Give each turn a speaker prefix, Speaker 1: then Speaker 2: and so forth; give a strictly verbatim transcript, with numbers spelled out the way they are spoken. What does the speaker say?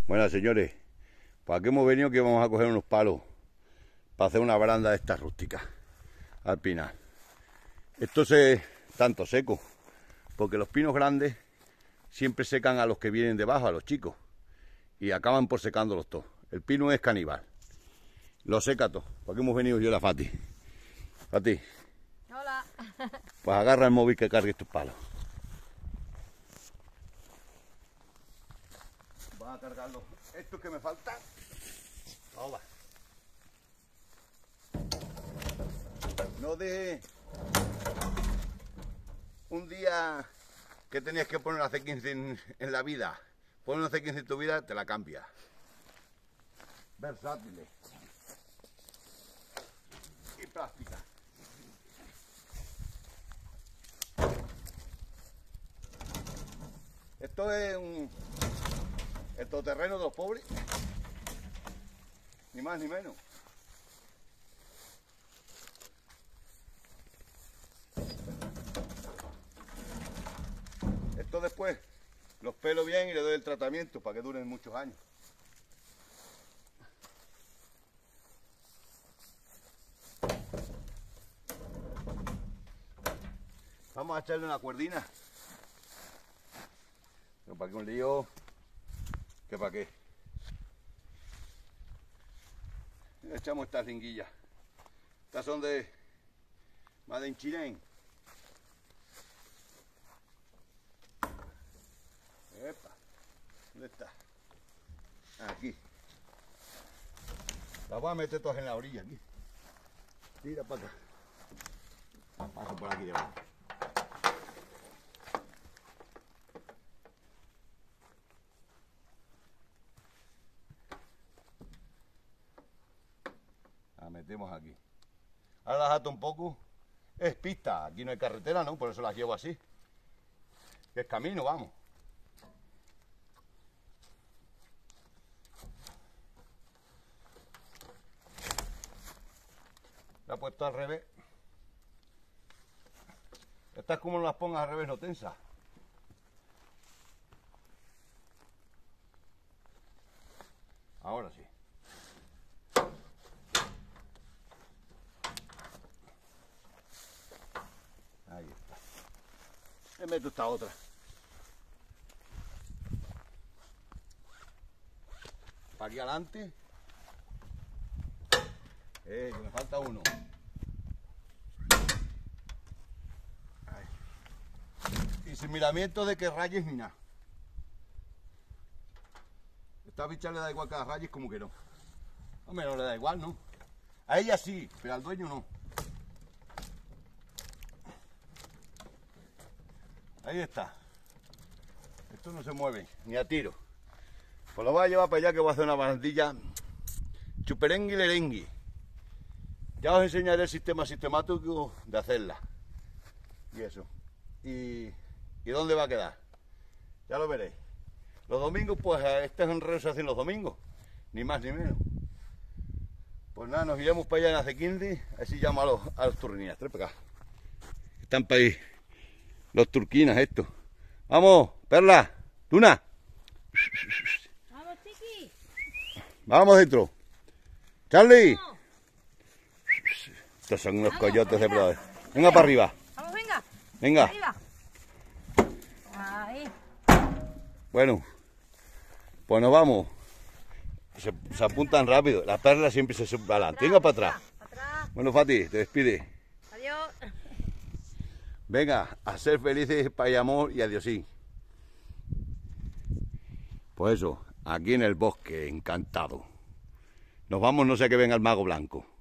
Speaker 1: Bueno, señores, pues aquí hemos venido que vamos a coger unos palos para hacer una baranda de estas rústicas al pinar. Esto se tanto seco, porque los pinos grandes siempre secan a los que vienen debajo, a los chicos, y acaban por secándolos todos. El pino es caníbal, lo seca todo. Por aquí hemos venido yo y la Fati. Fati.
Speaker 2: Hola.
Speaker 1: Pues agarra el móvil que cargue estos palos. Voy a cargarlos. Estos que me faltan. Hola. No deje un día que tenías que poner una C quince en, en la vida. Poner una C quince en tu vida, te la cambia. Versátiles. Y práctica. Esto es un el todoterreno de los pobres, ni más ni menos. Esto después los pelo bien y le doy el tratamiento para que duren muchos años. Vamos a echarle una cuerdina. No, para que un lío, que para qué. Le echamos estas linguillas. Estas son de Made in China. Epa, ¿dónde está? Aquí. Las voy a meter todas en la orilla aquí. Tira para acá. Paso por aquí debajo. La metemos aquí. Ahora las ato un poco. Es pista, aquí no hay carretera, ¿no? Por eso las llevo así. Es camino, vamos. La he puesto al revés. Estas como no las pongas al revés no tensa. Ahora sí. Ahí está. Le meto esta otra. Para aquí adelante. Eh, que me falta uno. Ahí. Y sin miramiento de que rayes ni nada. Esta bicha le da igual que las rayes, como que no. Hombre, no le da igual, ¿no? A ella sí, pero al dueño no. Ahí está. Esto no se mueve, ni a tiro. Pues lo voy a llevar para allá que voy a hacer una barandilla chuperengui lerengui. Ya os enseñaré el sistema sistemático de hacerla. Y eso. Y, y dónde va a quedar. Ya lo veréis. Los domingos, pues este es enredo se hacen los domingos. Ni más ni menos. Pues nada, nos iremos para allá en la C quince. Así llamo a los, a los turrinas. Trae para acá. Están para ahí. Los turquinas estos. Vamos, Perla, Luna.
Speaker 2: Vamos, chiqui.
Speaker 1: Vamos dentro. Charlie.
Speaker 2: Vamos.
Speaker 1: Estos son unos
Speaker 2: Vamos,
Speaker 1: coyotes de
Speaker 2: venga.
Speaker 1: brother. Venga para arriba.
Speaker 2: Vamos, venga.
Speaker 1: Venga.
Speaker 2: Arriba. Ahí.
Speaker 1: Bueno, pues nos vamos. Se, se apuntan rápido. La Perla siempre se sube para adelante. Venga para atrás.
Speaker 2: Para atrás.
Speaker 1: Bueno, Fati, te despide.
Speaker 2: Adiós.
Speaker 1: Venga, a ser felices, paz y amor y adiós. Sí. Pues eso, aquí en el bosque, encantado. Nos vamos, no sé que venga el mago blanco.